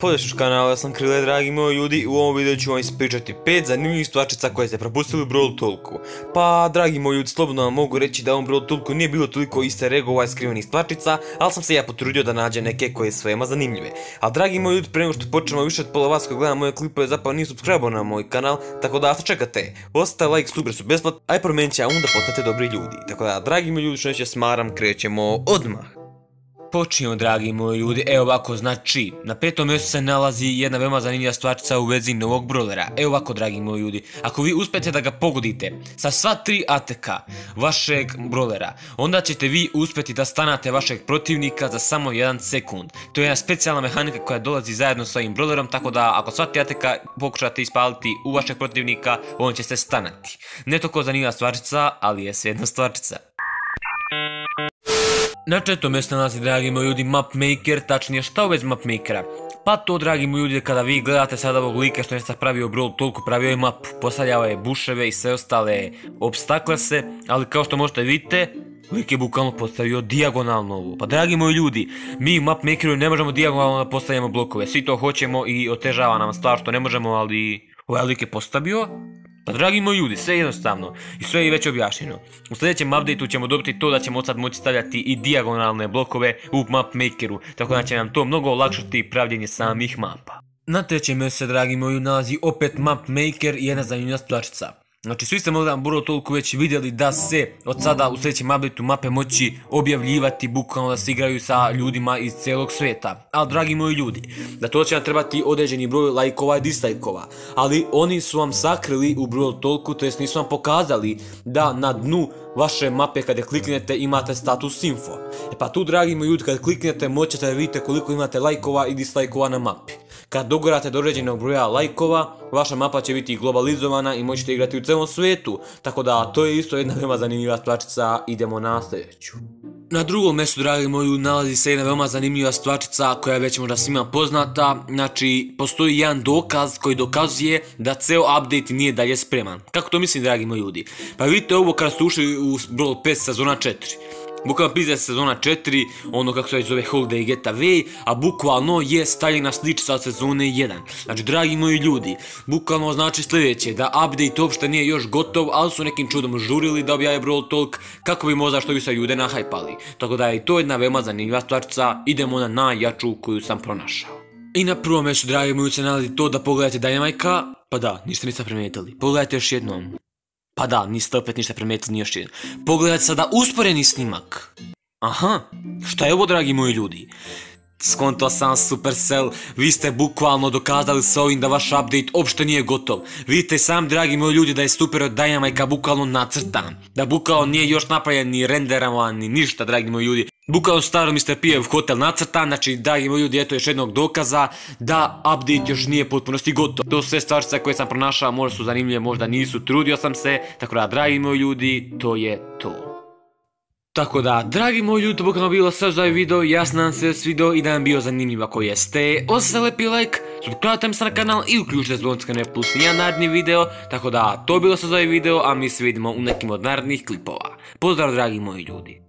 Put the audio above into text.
Pozdrav kanala, ja sam Krile, dragi moji ljudi. U ovom videu ću vam ispričati 5 zanimljivih stvarčica koje ste propustili u Brawl Talku. Pa, dragi moji ljudi, slobodno vam mogu reći da u ovom Brawl Talku nije bilo toliko easter eggova i skrivenih stvarčica, ali sam se ja potrudio da nađem neke koje su veoma zanimljive. A dragi moji ljudi, prije nego što počnemo, više od pola vas koji gleda moje klipove zapravo nije subscribe na moj kanal, tako da što čekate? Ostavite like, super su besplatni, a i promijenit će da postanete dobri ljudi. Tako da, dragi moji ljudi, što neće smaram, krećemo odmah. Počinjemo, dragi moji ljudi, evo ovako, znači, na 5. mjestu se nalazi jedna veoma zanimljiva stvarčica u vezi novog brawlera. Evo ovako, dragi moji ljudi, ako vi uspijete da ga pogodite sa sva 3 ATK vašeg brawlera, onda ćete vi uspjeti da stanate vašeg protivnika za samo 1 sekund. To je jedna specijalna mehanika koja dolazi zajedno s ovim brawlerom, tako da ako sva 3 ATK pokušate ispaliti u vašeg protivnika, on će se stanati. Ne toliko zanimljiva stvarčica, ali je svejedno stvarčica. Na 4. mjestu nalazi, dragi moji ljudi, Mapmaker, tačnije šta u vezi Mapmakera? Pa to, dragi moji ljudi, kada vi gledate sada ovog lika što je sad pravio Brawl Talku, pravio je mapu, postavljao je buševe i sve ostale obstaklase, ali kao što možete vidite, lik je bukvalno postavio dijagonalno ovo. Pa dragi moji ljudi, mi u Mapmakeru ne možemo dijagonalno da postavljamo blokove, svi to hoćemo i otežava nam stvar što ne možemo, ali ovaj lik je postavio. Pa dragi moji ljudi, sve je jednostavno i sve je već objašnjeno. U sljedećem updateu ćemo dobiti to da ćemo od sad moći stavljati i dijagonalne blokove u Mapmakeru, tako da će nam to mnogo olakšati pravljenje samih mapa. Na 3. mjestu se, dragi moji, nalazi opet Mapmaker i jedna zanimljiva stvarčica. Znači, svi ste možda Brawl Talku već vidjeli da se od sada u sljedećem updateu mape moći objavljivati, bukvalno da se igraju sa ljudima iz cijelog svijeta. Ali, dragi moji ljudi, da to će nam trebati određeni broj lajkova i dislajkova. Ali oni su vam sakrili u Brawl Talku, to jest nisu vam pokazali da na dnu vaše mape kada kliknete imate status info. E pa tu, dragi moji ljudi, kada kliknete moćete da vidite koliko imate lajkova i dislajkova na mapi. Kad dogorate do određenog broja lajkova, vaša mapa će biti globalizovana i možete igrati u cijelom svijetu. Tako da, to je isto jedna veoma zanimljiva stvarčica, idemo na sljedeću. Na 2. mjestu, dragi moji, nalazi se jedna veoma zanimljiva stvarčica koja je već možda svima poznata. Znači, postoji jedan dokaz koji dokazuje da ceo update nije dalje spreman. Kako to mislim, dragi moji ljudi? Pa vidite ovo kada ste ušli u Brawl Pass sezona 4. Bukvalno pizda sezona 4, ono kako se zove Holiday Getaway, a bukvalno je stavljena sličica od sezone 1. Znači, dragi moji ljudi, bukvalno znači sljedeće, da update uopšte nije još gotov, ali su nekim čudom žurili da objave Brawl Talk, kako bi možda što više ljude nahajpali. Tako da je to jedna veoma zanimljiva stvarčica, idemo na najjaču koju sam pronašao. I na 1. mjestu, dragi moji, se nalazi to da pogledate Dynamika, pa da, niste primijetili, pogledajte još jednom. Pa da, niste opet ništa primijetili ni još jedan. Pogledajte sada usporeni snimak. Aha, šta je ovo, dragi moji ljudi? Skonto sam, Supercell, vi ste bukvalno dokazali s ovim da vaš update uopšte nije gotov. Vidite sam, dragi moji ljudi, da je Super od Dynamika bukvalno nacrtan. Da bukvalno nije još napravljen ni renderovan ni ništa, dragi moji ljudi. Bukvalno staro Mr. P.F. hotel nacrtan, znači, dragi moji ljudi, eto još jednog dokaza da update još nije potpunosti gotov. To su sve stvarčice koje sam pronašao, možda su zanimljive, možda nisu, trudio sam se, tako da, dragi moji ljudi, to je to. Tako da, dragi moji ljudi, to bukvalno bilo sve za ovaj video, ja se nadam se da video i da vam bio zanimljiv ako jeste. Ostavite lepi like, subscribe se na kanal i uključite zvonce ne plus nijedan naredni video, tako da, to je bilo sve za ovaj video, a mi se vidimo u nekim od narednih klipova. Pozdrav, dragi moji ljudi.